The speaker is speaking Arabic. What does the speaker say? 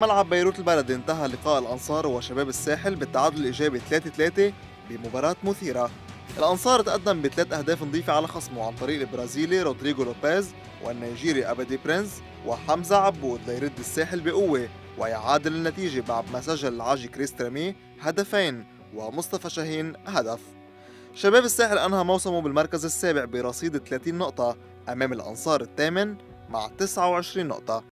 ملعب بيروت البلدي انتهى لقاء الأنصار وشباب الساحل بالتعادل الإيجابي 3-3 بمباراة مثيرة. الأنصار تقدم بثلاث أهداف نظيفة على خصمه عن طريق البرازيلي رودريغو لوبيز والنيجيري أبدي برينس وحمزة عبود ليرد الساحل بقوة ويعادل النتيجة بعد ما سجل العاجي كريسترامي هدفين ومصطفى شاهين هدف. شباب الساحل أنهى موسمه بالمركز السابع برصيد 30 نقطة أمام الأنصار الثامن مع 29 نقطة.